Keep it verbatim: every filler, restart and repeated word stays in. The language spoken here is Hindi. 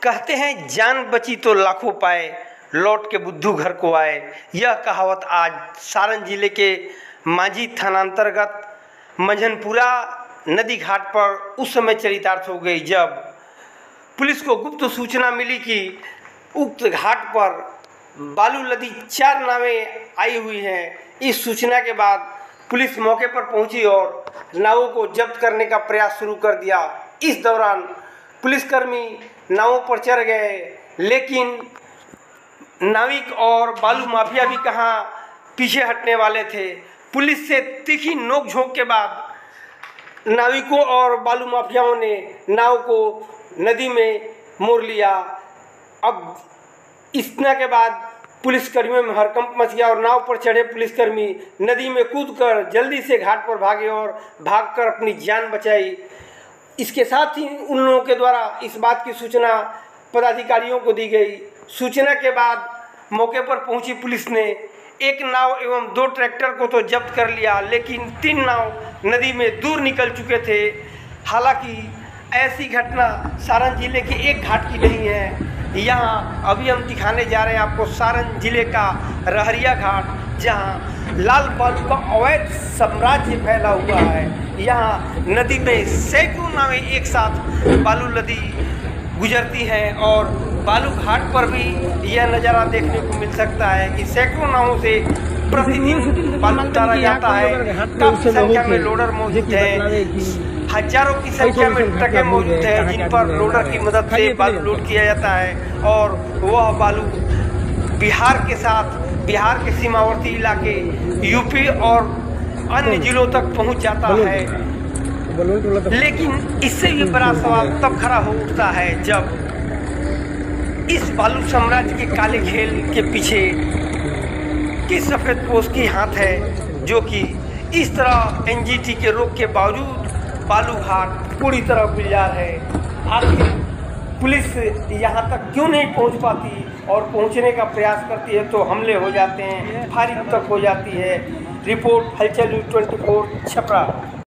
कहते हैं जान बची तो लाखों पाए, लौट के बुद्धू घर को आए। यह कहावत आज सारण जिले के मांझी थानांतर्गत मंझनपुरा नदी घाट पर उस समय चरितार्थ हो गई जब पुलिस को गुप्त सूचना मिली कि उक्त घाट पर बालू लदी चार नावें आई हुई हैं। इस सूचना के बाद पुलिस मौके पर पहुंची और नावों को जब्त करने का प्रयास शुरू कर दिया। इस दौरान पुलिसकर्मी नावों पर चढ़ गए, लेकिन नाविक और बालू माफिया भी कहाँ पीछे हटने वाले थे। पुलिस से तीखी नोकझोंक के बाद नाविकों और बालू माफियाओं ने नाव को नदी में मोड़ लिया। अब इतना के बाद पुलिसकर्मियों में हड़कंप मच गया और नाव पर चढ़े पुलिसकर्मी नदी में कूदकर जल्दी से घाट पर भागे और भागकर अपनी जान बचाई। इसके साथ ही उन लोगों के द्वारा इस बात की सूचना पदाधिकारियों को दी गई। सूचना के बाद मौके पर पहुंची पुलिस ने एक नाव एवं दो ट्रैक्टर को तो जब्त कर लिया, लेकिन तीन नाव नदी में दूर निकल चुके थे। हालांकि ऐसी घटना सारण जिले के एक घाट की नहीं है। यहाँ अभी हम दिखाने जा रहे हैं आपको सारण जिले का रहरिया घाट, जहाँ लाल बालू का अवैध साम्राज्य फैला हुआ है। यहाँ नदी में सैकड़ों नावें एक साथ बालू नदी गुजरती हैं और बालू घाट पर भी यह नज़ारा देखने को मिल सकता है कि सैकड़ों नावों से प्रतिदिन बालू उतारा जाता है। काफी संख्या में लोडर मौजूद है, हजारों की संख्या में ट्रकें मौजूद हैं जिन पर लोडर की मदद से बालू लोड किया जाता है और वह बालू बिहार के साथ बिहार के सीमावर्ती इलाके यूपी और अन्य जिलों तक पहुंच जाता है। लेकिन इससे भी बड़ा सवाल तब खड़ा हो उठता है जब इस बालू साम्राज्य के काले खेल के पीछे किस सफेद पोश की हाथ है, जो कि इस तरह एनजीटी के रोक के बावजूद बालू घाट पूरी तरह गुलजार है। आखिर पुलिस यहाँ तक क्यों नहीं पहुँच पाती और पहुँचने का प्रयास करती है तो हमले हो जाते हैं, फायरिंग तक हो जाती है। रिपोर्ट हलचल न्यूज़ चौबीस छपरा।